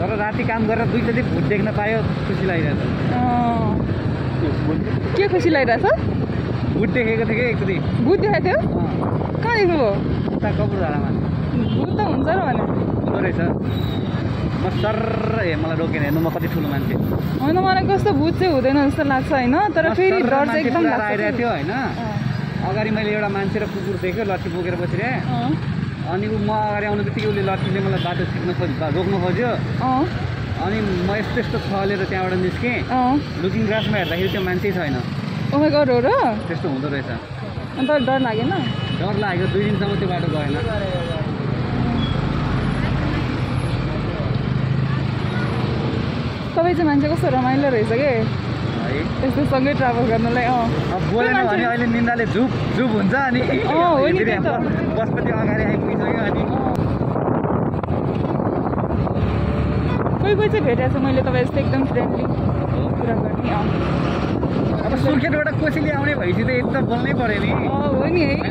तर राति काम गरेर दुईचोटि भुट देख्न पायो खुसी लागिरहेछ के खुसी लागिरहेछ भुट देखेको थिएँ कि एकचोटि भूत देखाएको थियो कहाँ देख्नुभयो उता कपुरधारामा भूत त हुन्छ र भने हुँदो रहेछ म सर मलाई रोकेन हेर्नु म कति ठुलो मान्छे होइन मलाई कस्तो भूत चाहिँ हुँदैन जस्तो लाग्छ होइन तर फेरि डर चाहिँ एकदम लाग्छ आइरहेको थियो होइन अगाडि मैले एउटा मान्छे र कुकुर देख्यो लट्ठी बोकेर बसिरहेँ अनि म अगाडि आउनु बित्तिकै उसले लट्ठीले मलाई बाटो छिर्न खोज्यो रोक्नु खोज्यो अनि म यस्तो यस्तो छलेर त्यहाँबाट निस्केँ लुकिङ ग्लासमा हेर्दाखेरि त्यो मान्छे छैन ओ माय गॉड हो र त्यस्तो हुँदो रहेछ अन्त डर लागेन डर लाग्यो 2 दिनसम्म त्यो बाटो गएन तपाईँ चाहिँ मान्छे कस्तो रमाइलो रहेछ के यस्तो सँगै ट्राभल गर्नलाई अब बोलेन भने अहिले निन्दाले झुप झुप हुन्छ अनि हो नि त्यही त बसपछि अगाडि आइपुगिसक्यो अनि कोही कोही चाहिँ भेटेको छु मैले तपाईँ यस्तो एकदम फ्रेन्डली कुरा गर्ने अब सुर्खेतबाट कोसीले आउने भएपछि त एकदम बोल्नै पर्यो नि हो नि है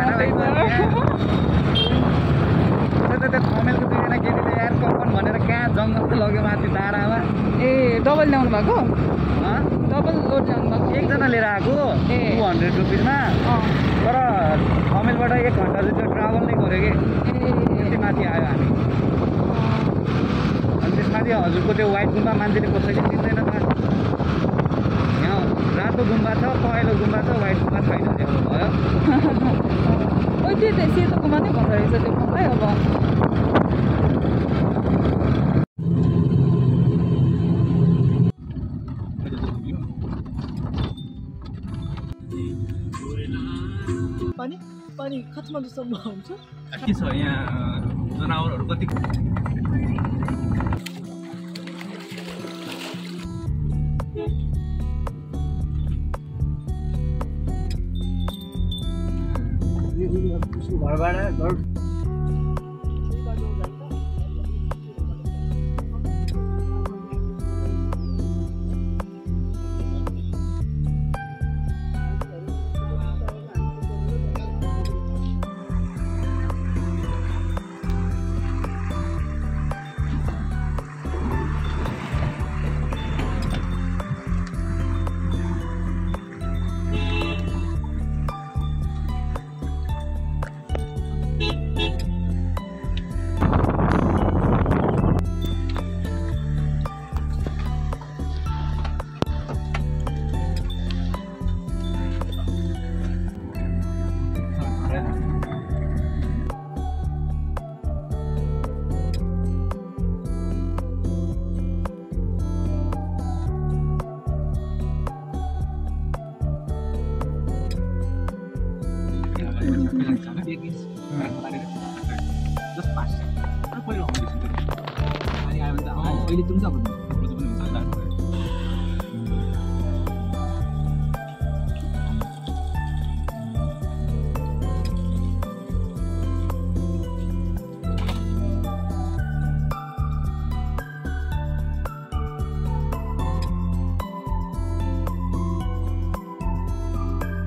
त्यो थमेलको दुईजना केटीले यार कपन भनेर कहाँ जङ्गल लग्यो माथि डाँडामा ए डबल ल्याउनु भएको डबल लोड ल्याउनु भएको एकजना लिएर आएको 200 रुपियाँमा तर थमेलबाट 1 घन्टा जस्तो ट्राभल नै गऱ्यो कि त्यति माथि आयो हामी अनि त्यसमाथि हजुरको त्यो व्हाइट गुम्बा मान्छेले कसैले चिन्दैन त यहाँ रातो गुम्बा छ पहेँलो गुम्बा छ व्हाइट गुम्बा छैन त्यो भयो ओ त्यो त सेतो गुम्बा नै भन्दो रहेछ त्यो मलाई अब पानी काठमाडौँसम्म हुन्छ के छ यहाँ जनावरहरू कति घरबाट घर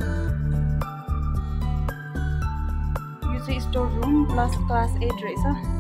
स्टोर रूम प्लस क्लास 8 रहेछ